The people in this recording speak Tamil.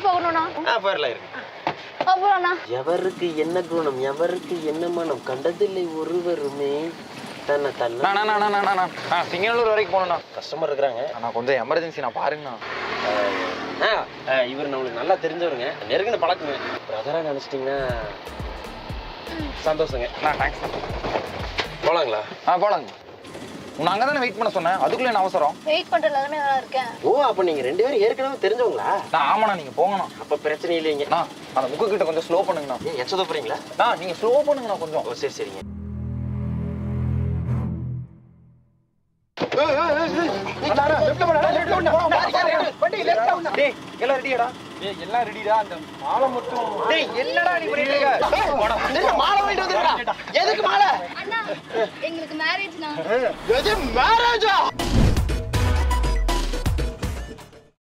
ஊர் போகணும்னா போயிடலாம் இருக்கு. போகணும்னா எவருக்கு என்ன குணம் எவருக்கு என்ன மனம் கண்டதில்லை ஒருவருமே தன்னை தன்னை. சிங்கநல்லூர் வரைக்கும் போகணும்ண்ணா. கஸ்டமர் இருக்கிறாங்க. நான் கொஞ்சம் எமர்ஜென்சி நான் பாருங்கண்ணா. இவர் நம்மளுக்கு நல்லா தெரிஞ்சவருங்க, நெருங்கின பழக்கங்க. பிரதராக நினச்சிட்டிங்கன்னா சந்தோஷங்க. தேங்க்ஸ். போகலாங்களா? போகலாங்க. உன்னை அங்கே தானே வெயிட் பண்ண சொன்னேன், அதுக்குள்ளே என்ன அவசரம்? வெயிட் பண்ணுறதுல தானே நல்லா இருக்கேன். ஓ, அப்போ நீங்கள் 2 பேரும் ஏற்கனவே தெரிஞ்சவங்களா? ஆமாண்ணா, நீங்கள் போங்கண்ணா. அப்போ பிரச்சனை இல்லைங்க. அந்த புக்கு கிட்ட கொஞ்சம் ஸ்லோ பண்ணுங்கண்ணா. எச்சதோ போகிறீங்களா? நீங்கள் ஸ்லோ பண்ணுங்கண்ணா கொஞ்சம். ஓ சரி சரிங்க. எல்லாம் ரெடியாடா? எல்லாம் ரெடிடா. அந்த மாலை மட்டும். என்னடா நீ பண்ணிட்டு இருக்க? மாலை வாங்கிட்டு வந்துருக்கா? எதுக்கு மாலை? அண்ணா, எங்களுக்கு மேரேஜ்னா. எது மேரேஜா?